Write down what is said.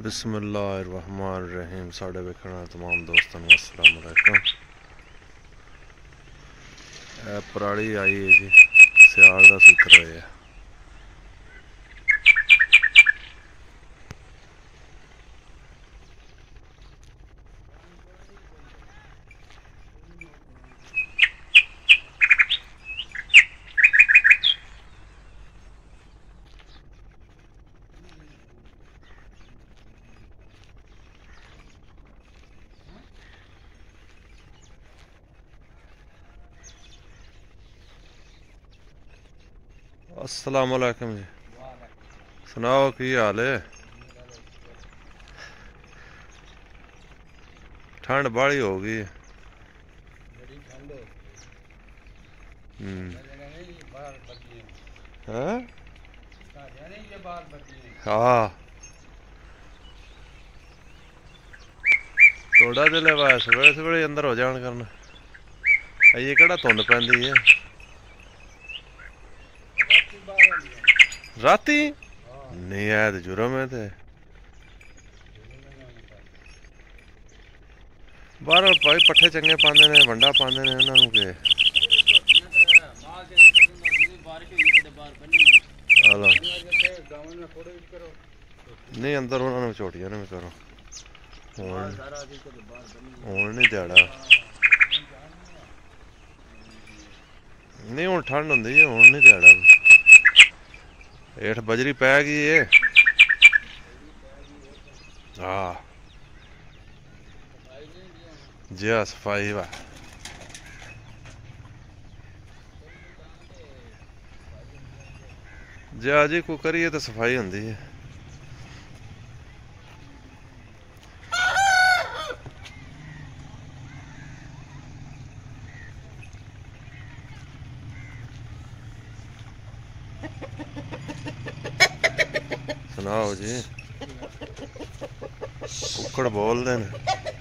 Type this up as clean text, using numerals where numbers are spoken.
बिस्मिल्लाहिर्रहमानिर्रहीम। साढ़े वेखण तमाम दोस्तों को अस्सलाम वालेकुम। पराली आई है जी, सियाल का सूत्र है। अस्सलाम वालेकुम जी, सुनाओ की हाल है? ठंड बड़ी हो गई। हाँ थोड़ा दिल है सवेरे सवेरे अंदर हो जान करना। ये केड़ा धुंद पैंदी है राती? नहीं है तो जुर्म है ते बाहर भाई पट्ठे चंगे पांदे ने, वंडा पांदे ने उन्होंने के। नहीं अंदर उन्होंने छोटिया ने भी करो हुण नहीं ध्याड़ा। नहीं हुण ठंड होंदी है, हुण नहीं ध्याड़ा। हेठ बजरी पै गई है। हाँ जी हाँ सफाई वा जी हाँ जी, कोई करिए तो सफाई होंदी है। सुनाओ जी, कुक्कड़ बोल देन।